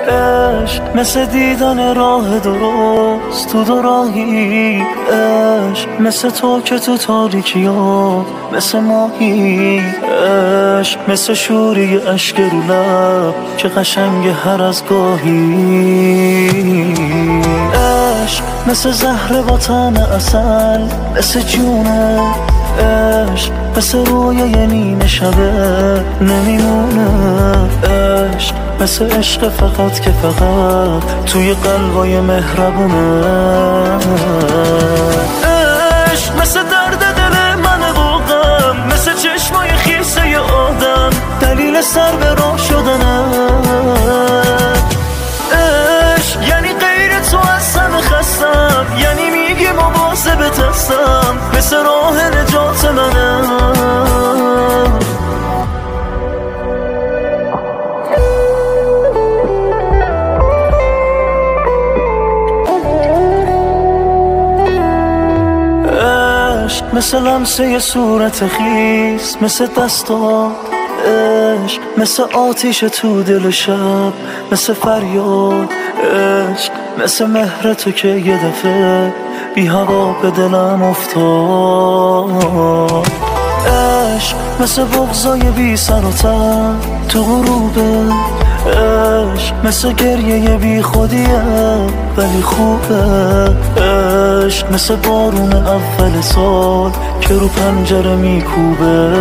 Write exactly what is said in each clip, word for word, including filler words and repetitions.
عشق مثل دیدن راه درست تو دو راهی، عشق مثل تو که تو تاریکی ها مثل ماهی، عشق مثل شوری عشق رو لب که قشنگ هر از گاهی، عشق مثل زهر با طعم عسل مثل جونه، عشق مثل رویای نیمه شبه نمیمونه، عشق مثل عشق فقط که فقط توی قلبای مهربونه، عشق مثل درد دل من واقعا، مثل چشمای خیسه ی آدم دلیل سر به راه شدنه، عشق یعنی غیر تو از همه خستم، یعنی میگی مواظبت هستم، مثل راه نجات منه. عشق مثل لمسه صورت خیس مثل دستات، عشق مثل آتیش تو دل شب مثل فریاد، عشق مثل مهر تو که یه دفعه بی هوا به دلم افتاد، عشق مثل بغضای بی سر و ته تو غروبه، عشق مثل گریه بی خودیه ولی خوبه، عشق مثل بارون اول سال که رو پنجره میکوبه،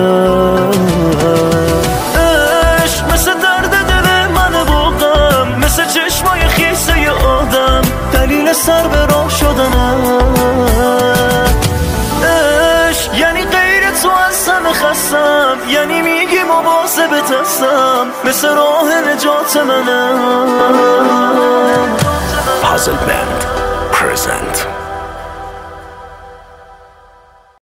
عشق مثل درد دل من واقعا، مثل چشمای خیسه ی آدم دلیل سر به راه شدنه، عشق یعنی غیر تو از همه خستم، یعنی میگی مواظبت هستم، مثل راه نجات منه. Puzzle Band present